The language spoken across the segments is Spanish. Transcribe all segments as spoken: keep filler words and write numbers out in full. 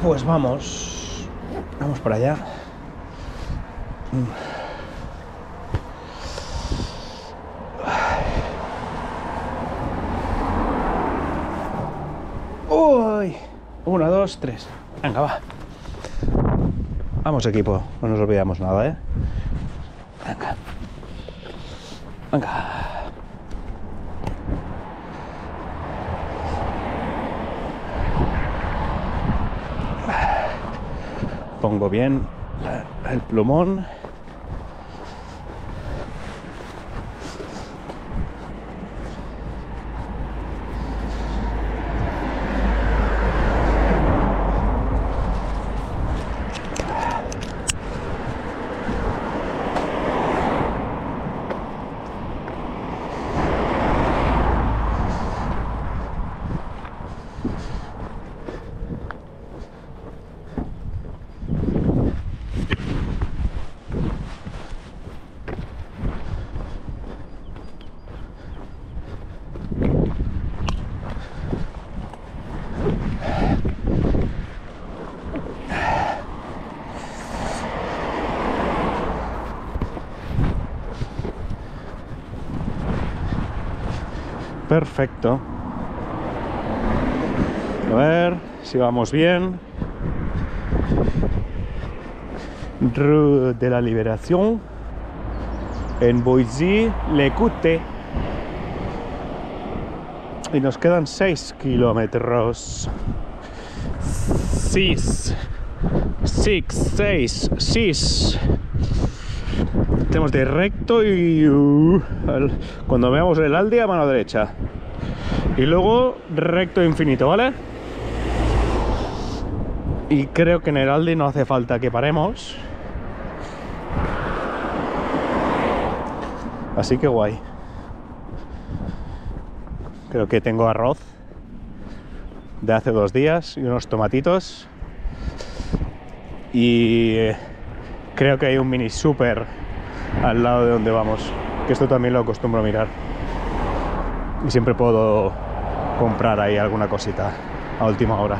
Pues vamos, vamos para allá. Uy, una, dos, tres. Venga, va. Vamos, equipo, no nos olvidamos nada, ¿eh? Venga. Venga. Pongo bien el plumón. Perfecto. A ver si vamos bien. Rue de la Liberación en Boissy-l'Écoute. Y nos quedan seis kilómetros. seis. seis, seis, seis. Tenemos de recto y uh, el, cuando veamos el Aldi a mano derecha y luego recto infinito, ¿vale? Y creo que en el Aldi no hace falta que paremos, así que guay. Creo que tengo arroz de hace dos días y unos tomatitos y creo que hay un mini super al lado de donde vamos, que esto también lo acostumbro a mirar y siempre puedo comprar ahí alguna cosita a última hora.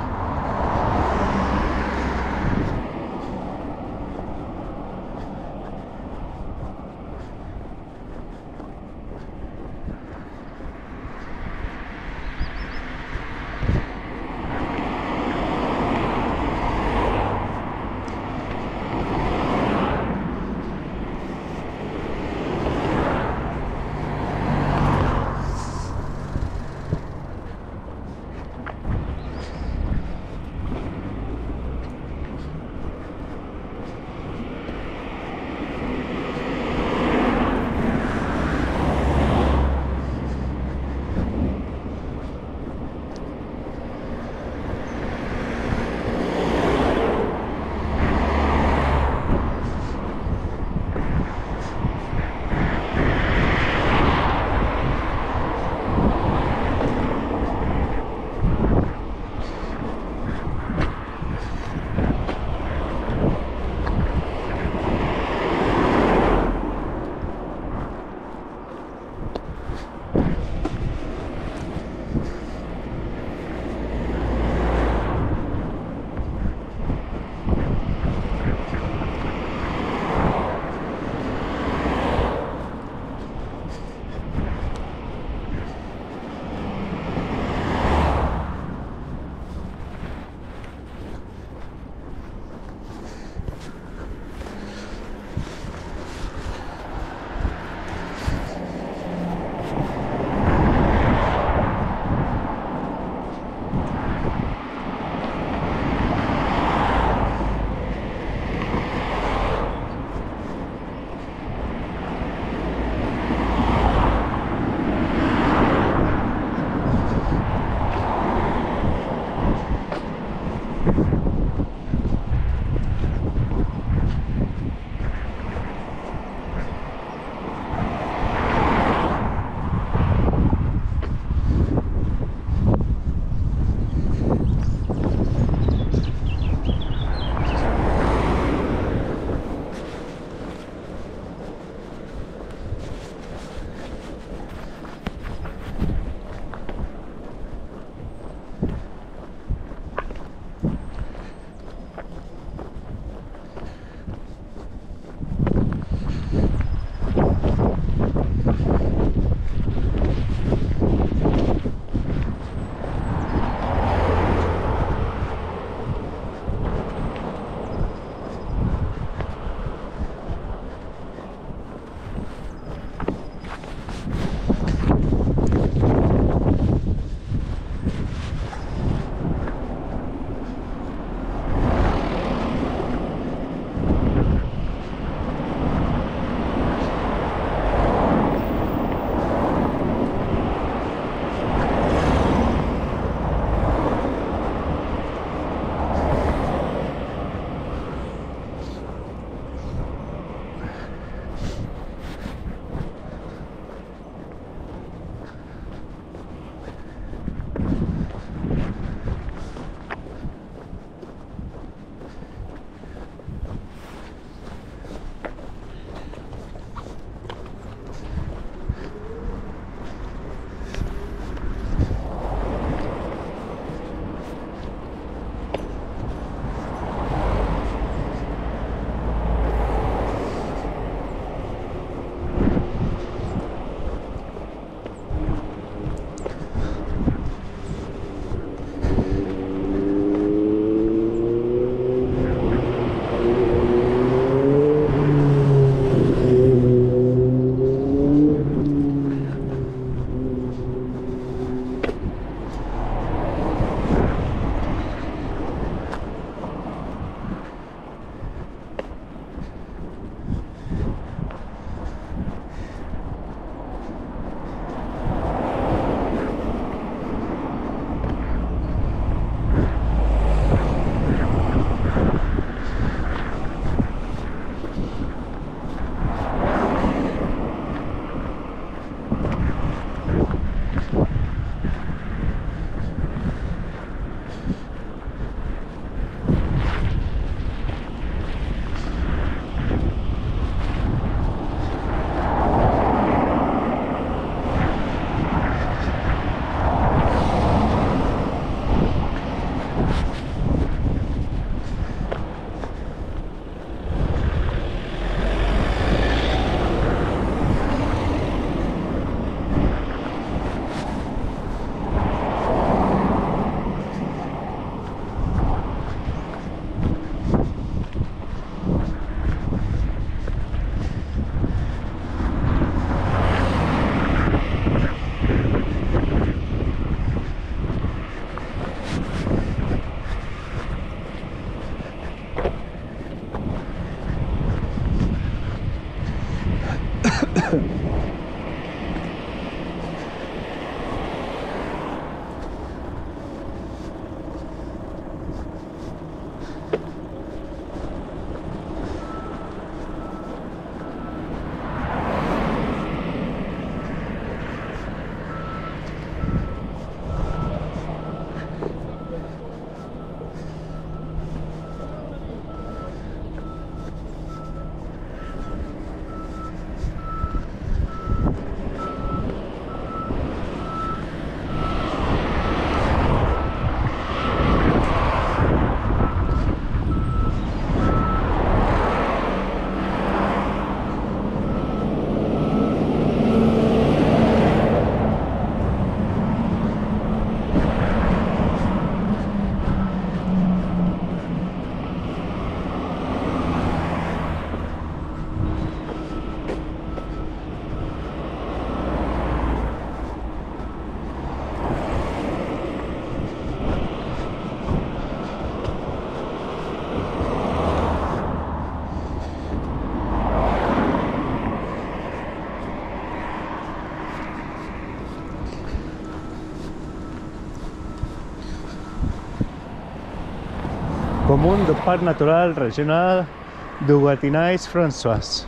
Común do Parc Natural Regional du Guatinais François.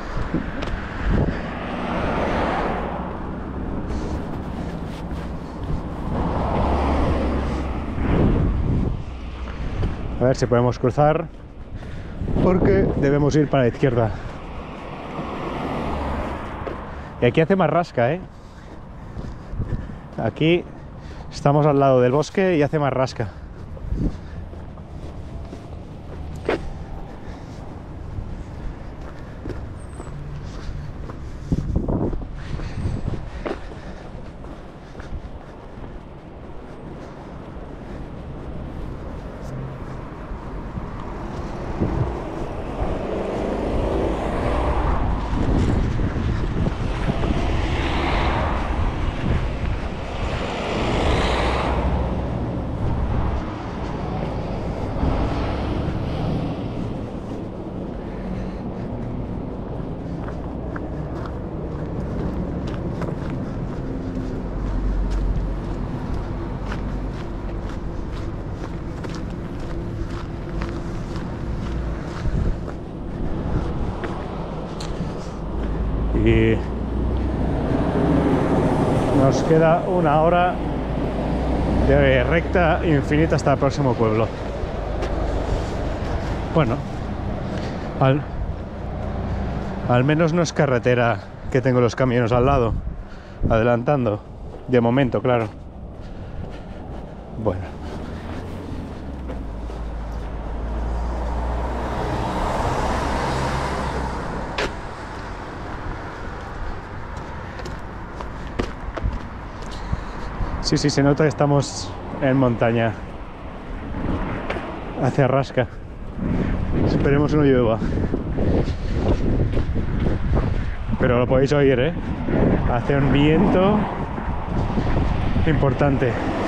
A ver si podemos cruzar, porque debemos ir para la izquierda. Y aquí hace más rasca, ¿eh? Aquí estamos al lado del bosque y hace más rasca. Y nos queda una hora de recta infinita hasta el próximo pueblo. Bueno, al, al menos no es carretera que tengo los camiones al lado, adelantando, de momento, claro. Bueno. Sí, sí, se nota que estamos en montaña. Hace rasca. Esperemos que no llueva. Pero lo podéis oír, ¿eh? Hace un viento importante.